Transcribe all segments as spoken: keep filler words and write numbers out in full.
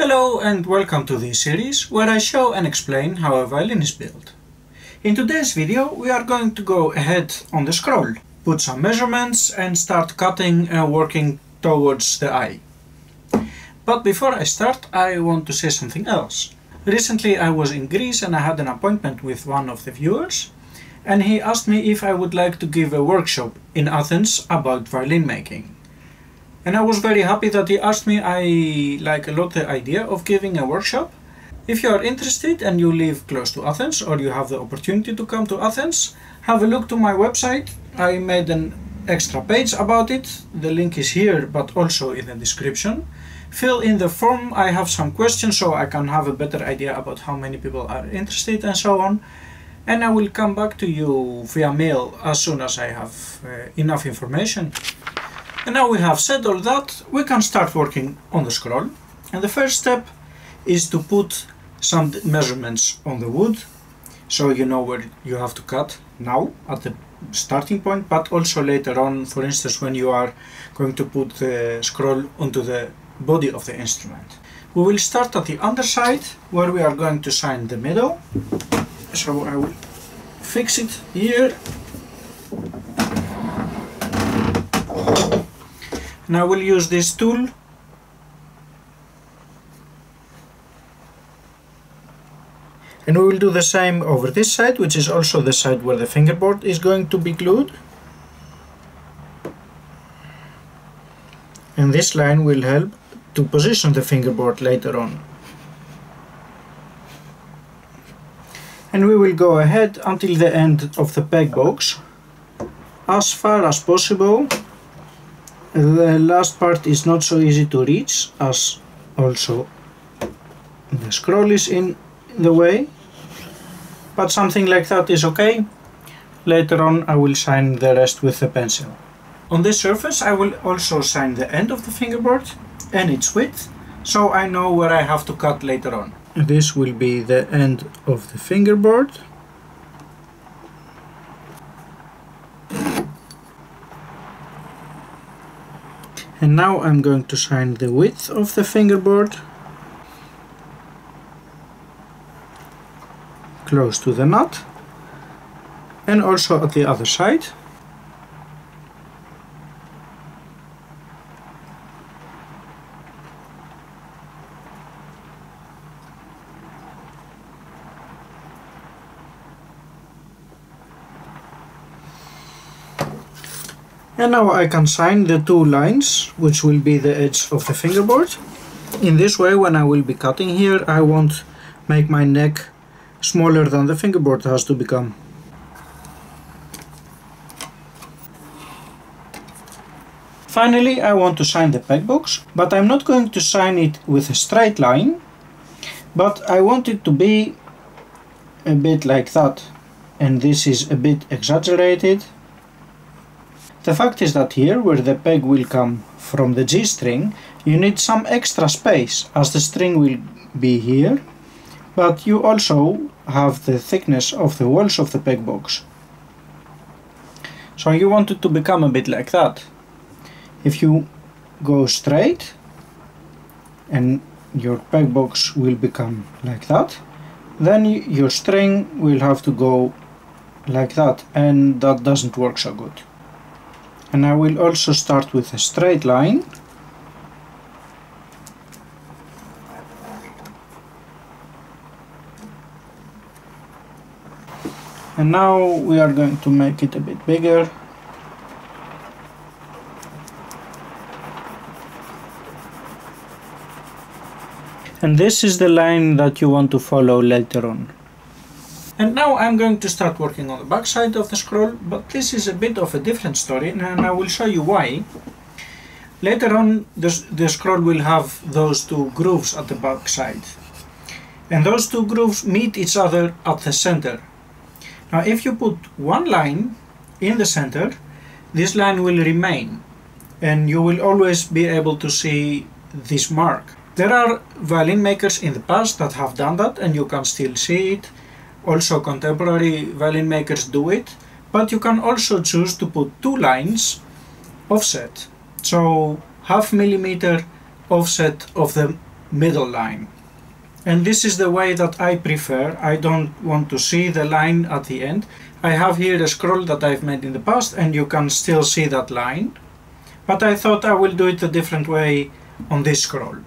Hello and welcome to this series where I show and explain how a violin is built. In today's video we are going to go ahead on the scroll, put some measurements and start cutting and working towards the eye. But before I start I want to say something else. Recently I was in Greece and I had an appointment with one of the viewers, and he asked me if I would like to give a workshop in Athens about violin making. And I was very happy that he asked me. I like a lot the idea of giving a workshop. If you are interested and you live close to Athens or you have the opportunity to come to Athens, have a look to my website. I made an extra page about it. The link is here but also in the description. Fill in the form. I have some questions so I can have a better idea about how many people are interested and so on. And I will come back to you via mail as soon as I have uh, enough information. And now we have said all that, we can start working on the scroll. And the first step is to put some measurements on the wood, so you know where you have to cut now at the starting point, but also later on, for instance, when you are going to put the scroll onto the body of the instrument. We will start at the underside, where we are going to sign the middle. So I will fix it here. And I will use this tool and we will do the same over this side, which is also the side where the fingerboard is going to be glued. And this line will help to position the fingerboard later on. And we will go ahead until the end of the peg box as far as possible. The last part is not so easy to reach, as also the scroll is in the way, but something like that is okay. Later on I will sign the rest with the pencil. On this surface I will also sign the end of the fingerboard and its width, so I know where I have to cut later on. This will be the end of the fingerboard. And now I'm going to sign the width of the fingerboard close to the nut, and also at the other side. And now I can sign the two lines, which will be the edge of the fingerboard. In this way, when I will be cutting here, I won't make my neck smaller than the fingerboard has to become. Finally, I want to sign the peg box, but I'm not going to sign it with a straight line, but I want it to be a bit like that, and this is a bit exaggerated. The fact is that here, where the peg will come from the G string, you need some extra space, as the string will be here, but you also have the thickness of the walls of the peg box. So you want it to become a bit like that. If you go straight, and your peg box will become like that, then your string will have to go like that, and that doesn't work so good. And I will also start with a straight line. And now we are going to make it a bit bigger. And this is the line that you want to follow later on. And now I'm going to start working on the back side of the scroll, but this is a bit of a different story, and I will show you why. Later on the, the scroll will have those two grooves at the back side, and those two grooves meet each other at the center. Now if you put one line in the center, this line will remain, and you will always be able to see this mark. There are violin makers in the past that have done that, and you can still see it. Also contemporary violin makers do it, but you can also choose to put two lines offset. So half millimeter offset of the middle line. And this is the way that I prefer. I don't want to see the line at the end. I have here a scroll that I've made in the past and you can still see that line. But I thought I will do it a different way on this scroll.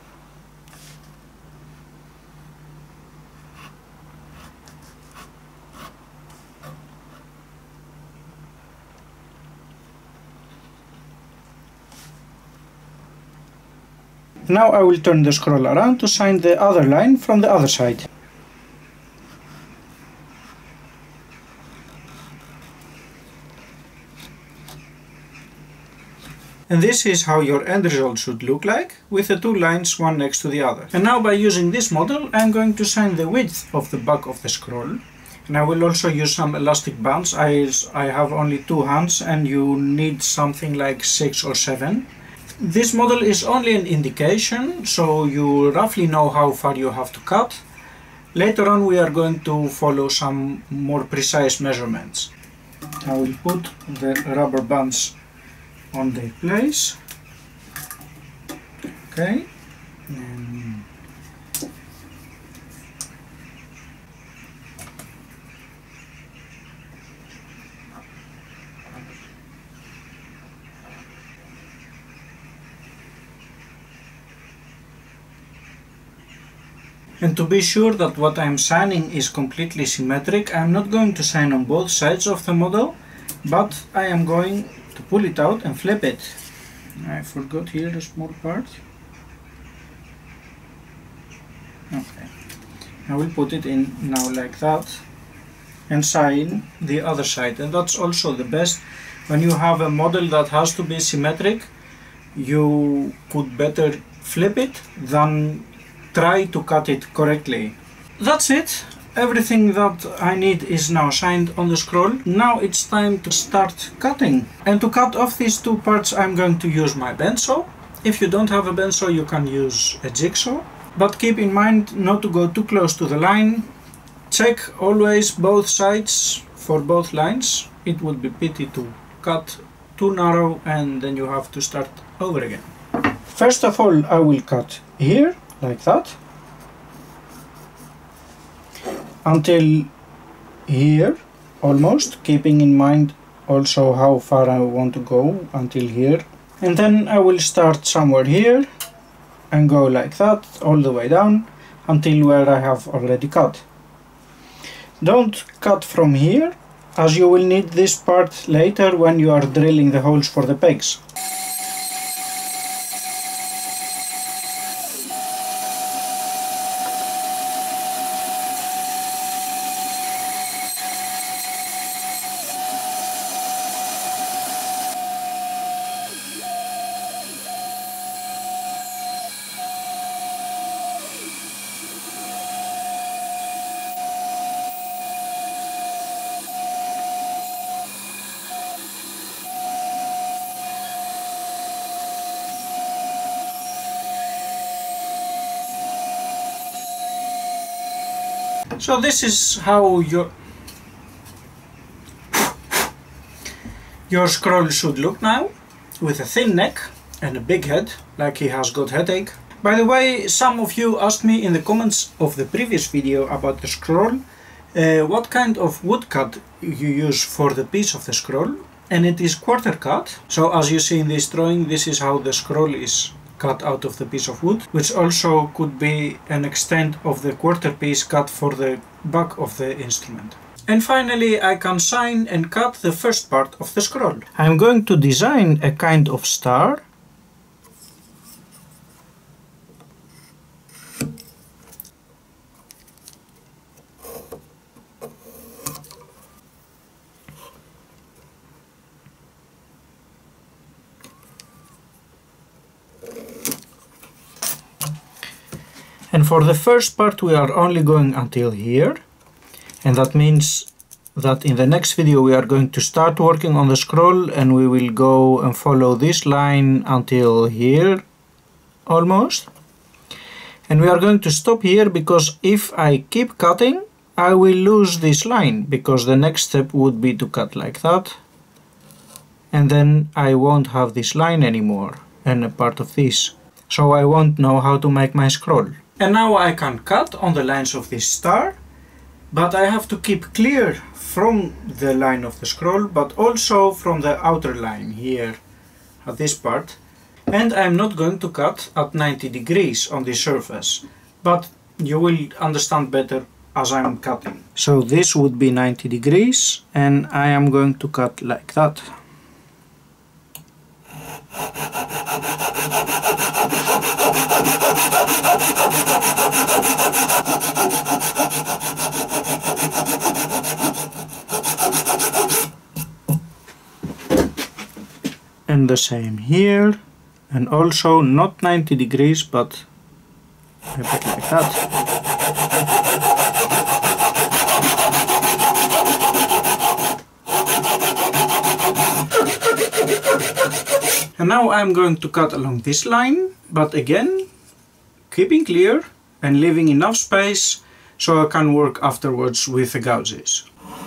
Now I will turn the scroll around to shine the other line from the other side. And this is how your end result should look like, with the two lines one next to the other. And now by using this model I am going to shine the width of the back of the scroll. And I will also use some elastic bands. I, I have only two hands and you need something like six or seven. This model is only an indication, so you roughly know how far you have to cut. Later on we are going to follow some more precise measurements. I will put the rubber bands on their place. Okay. And And to be sure that what I am shining is completely symmetric, I am not going to shine on both sides of the model, but I am going to pull it out and flip it. I forgot here a small part. Okay, I will put it in now like that and shine the other side. And that's also the best. When you have a model that has to be symmetric, you could better flip it than try to cut it correctly. That's it. Everything that I need is now shined on the scroll. Now it's time to start cutting. And to cut off these two parts I'm going to use my bend saw. If you don't have a bend saw you can use a jigsaw. But keep in mind not to go too close to the line. Check always both sides for both lines. It would be pity to cut too narrow and then you have to start over again. First of all I will cut here like that until here almost, keeping in mind also how far I want to go until here, and then I will start somewhere here and go like that all the way down until where I have already cut. Don't cut from here, as you will need this part later when you are drilling the holes for the pegs. So this is how your your scroll should look now, with a thin neck and a big head, like he has got headache. By the way, some of you asked me in the comments of the previous video about the scroll uh, what kind of wood cut you use for the piece of the scroll, and it is quarter cut. So as you see in this drawing, this is how the scroll is cut out of the piece of wood, which also could be an extent of the quarter piece cut for the back of the instrument. And finally I can shine and cut the first part of the scroll. I'm going to design a kind of star. And for the first part we are only going until here, and that means that in the next video we are going to start working on the scroll and we will go and follow this line until here almost. And we are going to stop here because if I keep cutting I will lose this line, because the next step would be to cut like that and then I won't have this line anymore and a part of this. so I won't know how to make my scroll. And now I can cut on the lines of this star, but I have to keep clear from the line of the scroll, but also from the outer line here at this part. And I'm not going to cut at ninety degrees on this surface, but you will understand better as I'm cutting. So this would be ninety degrees, and I am going to cut like that. And the same here, and also not ninety degrees, but a bit like that. And now I'm going to cut along this line, but again keeping clear and leaving enough space so I can work afterwards with the gouges.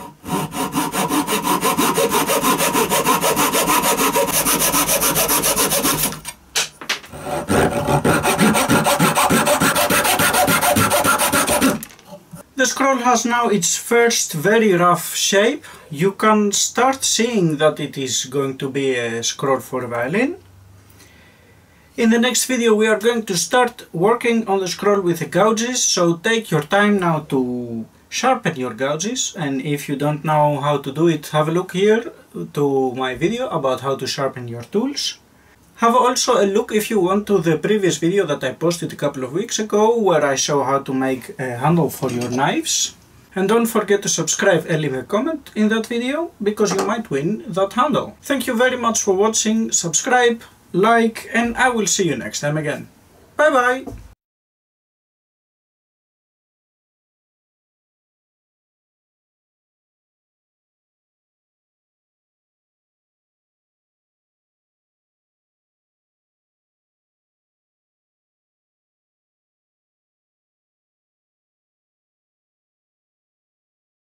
The scroll has now its first very rough shape. You can start seeing that it is going to be a scroll for a violin. In the next video we are going to start working on the scroll with the gouges, so take your time now to sharpen your gouges, and if you don't know how to do it, have a look here to my video about how to sharpen your tools. Have also a look, if you want, to the previous video that I posted a couple of weeks ago, where I show how to make a handle for your knives. And don't forget to subscribe and leave a comment in that video, because you might win that handle. Thank you very much for watching, subscribe, like, and I will see you next time again. Bye bye!